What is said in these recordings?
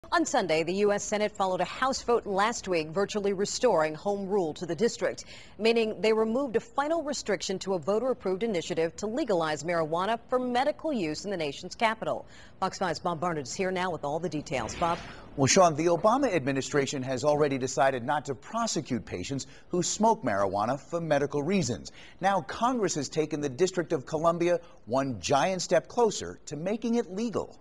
On Sunday, the U.S. Senate followed a House vote last week virtually restoring home rule to the district, meaning they removed a final restriction to a voter-approved initiative to legalize marijuana for medical use in the nation's capital. Fox 5's Bob Barnett is here now with all the details. Bob? Well, Sean, the Obama administration has already decided not to prosecute patients who smoke marijuana for medical reasons. Now, Congress has taken the District of Columbia one giant step closer to making it legal.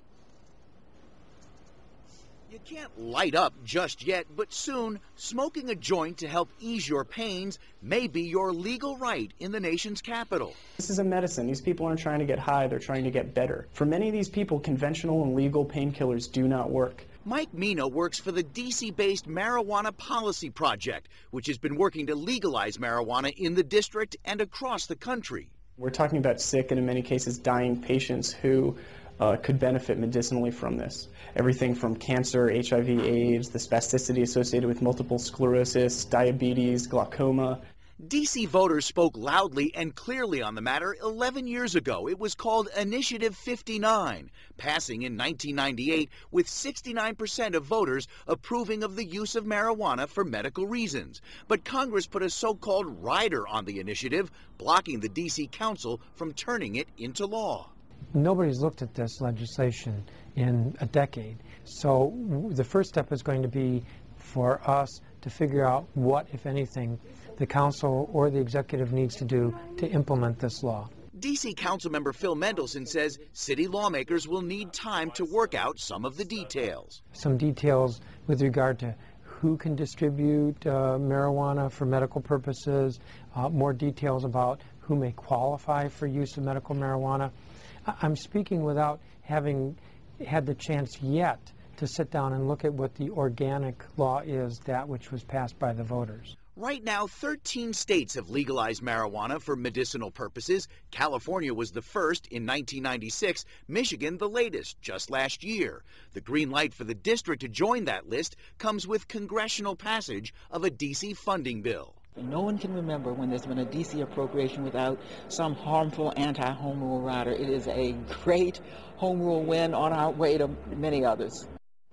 You can't light up just yet, but soon, smoking a joint to help ease your pains may be your legal right in the nation's capital. This is a medicine. These people aren't trying to get high, they're trying to get better. For many of these people, conventional and legal painkillers do not work. Mike Meno works for the D.C.-based Marijuana Policy Project, which has been working to legalize marijuana in the district and across the country. We're talking about sick and in many cases dying patients who could benefit medicinally from this. Everything from cancer, HIV/AIDS, the spasticity associated with multiple sclerosis, diabetes, glaucoma. D.C. voters spoke loudly and clearly on the matter 11 years ago. It was called Initiative 59, passing in 1998 with 69% of voters approving of the use of marijuana for medical reasons. But Congress put a so-called rider on the initiative, blocking the D.C. Council from turning it into law. Nobody's looked at this legislation in a decade. So the first step is going to be for us to figure out what, if anything, the council or the executive needs to do to implement this law. D.C. Councilmember Phil Mendelson says city lawmakers will need time to work out some of the details. Some details with regard to who can distribute marijuana for medical purposes, more details about who may qualify for use of medical marijuana. I'm speaking without having had the chance yet to sit down and look at what the organic law is, that which was passed by the voters. Right now, 13 states have legalized marijuana for medicinal purposes. California was the first in 1996, Michigan the latest, just last year. The green light for the district to join that list comes with congressional passage of a D.C. funding bill. No one can remember when there's been a D.C. appropriation without some harmful anti-home rule rider. It is a great home rule win on our way to many others.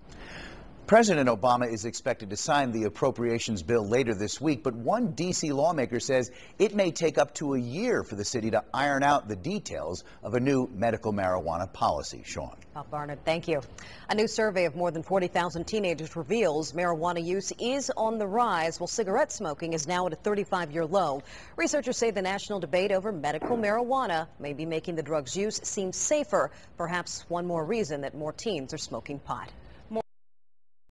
President Obama is expected to sign the appropriations bill later this week, but one D.C. lawmaker says it may take up to a year for the city to iron out the details of a new medical marijuana policy. Sean. Bob Barnett, thank you. A new survey of more than 40,000 teenagers reveals marijuana use is on the rise, while cigarette smoking is now at a 35-year low. Researchers say the national debate over medical marijuana may be making the drug's use seem safer, perhaps one more reason that more teens are smoking pot.